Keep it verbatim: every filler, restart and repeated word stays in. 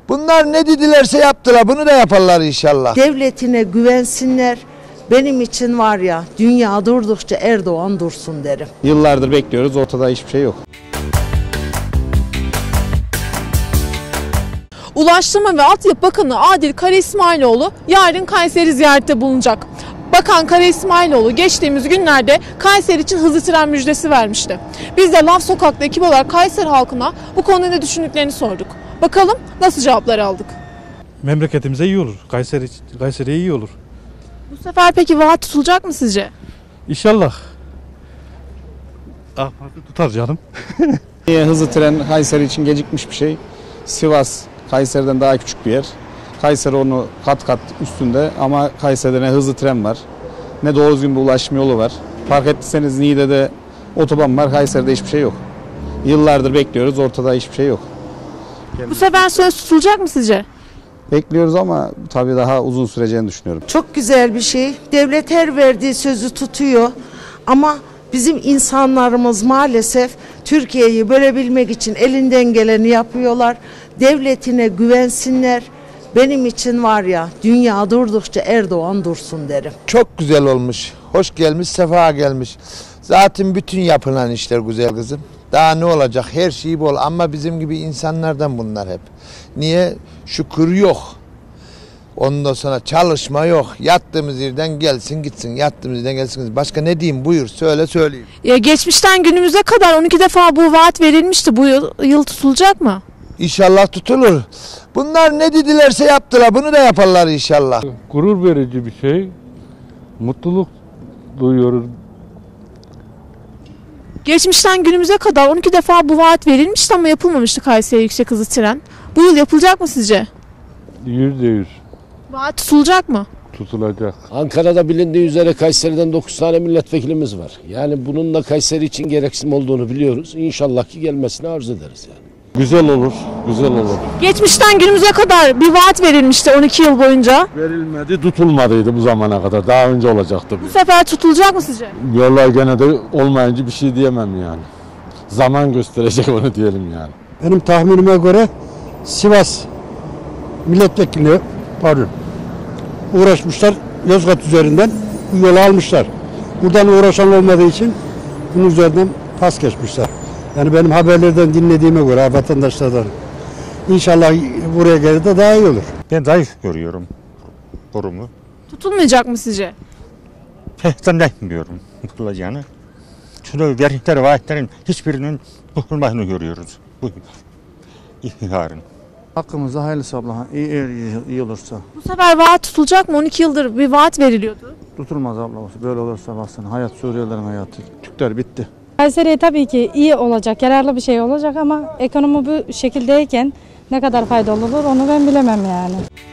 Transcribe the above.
Bunlar ne dedilerse yaptılar, bunu da yaparlar inşallah. Devletine güvensinler. Benim için var ya, dünya durdukça Erdoğan dursun derim. Yıllardır bekliyoruz, ortada hiçbir şey yok. Ulaştırma ve Altyapı Bakanı Adil Kara İsmailoğlu yarın Kayseri ziyarette bulunacak. Bakan Kara İsmailoğlu geçtiğimiz günlerde Kayseri için hızlı tren müjdesi vermişti. Biz de Laf Sokak'ta ekip olarak Kayseri halkına bu konuda ne düşündüklerini sorduk. Bakalım nasıl cevaplar aldık. Memleketimize iyi olur. Kayseri Kayseri'ye iyi olur. Bu sefer peki vaat tutulacak mı sizce? İnşallah. Ah, tutar canım. Hızlı tren Kayseri için gecikmiş bir şey. Sivas Kayseri'den daha küçük bir yer. Kayseri onu kat kat üstünde ama Kayseri'de ne hızlı tren var ne doğru düzgün bir ulaşım yolu var. Fark ettiyseniz Niğde'de otoban var, Kayseri'de hiçbir şey yok. Yıllardır bekliyoruz, ortada hiçbir şey yok. Bu sefer söz tutulacak mı sizce? Bekliyoruz ama tabii daha uzun süreceğini düşünüyorum. Çok güzel bir şey. Devlet her verdiği sözü tutuyor. Ama bizim insanlarımız maalesef Türkiye'yi bölebilmek için elinden geleni yapıyorlar. Devletine güvensinler. Benim için var ya, dünya durdukça Erdoğan dursun derim. Çok güzel olmuş, hoş gelmiş, sefa gelmiş. Zaten bütün yapılan işler güzel kızım. Daha ne olacak, her şey bol ama bizim gibi insanlardan bunlar hep. Niye? Şükür yok. Ondan sonra çalışma yok. Yattığımız yerden gelsin gitsin, yattığımız yerden gelsin gitsin. Başka ne diyeyim, buyur söyle söyleyeyim. Ya geçmişten günümüze kadar on iki defa bu vaat verilmişti. Bu yıl, yıl tutulacak mı? İnşallah tutulur. Bunlar ne dedilerse yaptılar, bunu da yaparlar inşallah. Gurur verici bir şey. Mutluluk duyuyoruz. Geçmişten günümüze kadar on iki defa bu vaat verilmişti ama yapılmamıştı Kayseri yüksek hızlı tren. Bu yıl yapılacak mı sizce? Yüzde yüz Vaat tutulacak mı? tutulacak. Ankara'da bilindiği üzere Kayseri'den dokuz tane milletvekilimiz var. Yani bunun da Kayseri için gereksinim olduğunu biliyoruz. İnşallah ki gelmesini arzu ederiz yani. Güzel olur, güzel olur. Geçmişten günümüze kadar bir vaat verilmişti on iki yıl boyunca. Verilmedi, tutulmadıydı bu zamana kadar. Daha önce olacaktı. Bu sefer tutulacak mı sizce? Yollar gene de olmayınca bir şey diyemem yani. Zaman gösterecek onu diyelim yani. Benim tahminime göre Sivas milletvekili pardon uğraşmışlar Yozgat üzerinden bu yolu almışlar. Buradan uğraşan olmadığı için bunun üzerinden pas geçmişler. Yani benim haberlerden dinlediğime göre vatandaşlardan inşallah buraya gelir de daha iyi olur. Ben zayıf görüyorum durumu. Tutulmayacak mı sizce? Pek zannetmiyorum tutulacağını. Şunu verdikleri vaatlerin hiçbirinin tutulmadığını görüyoruz. Bu yarın. Hakkımızda hayırlısı abla. İyi, iyi, iyi olursa. Bu sefer vaat tutulacak mı? on iki yıldır bir vaat veriliyordu. Tutulmaz abla. Böyle olursa baksana. Hayat Suriyelilerin hayatı. Türkler bitti. Kayseri'ye tabii ki iyi olacak, yararlı bir şey olacak ama ekonomi bu şekildeyken ne kadar faydalı olur onu ben bilemem yani.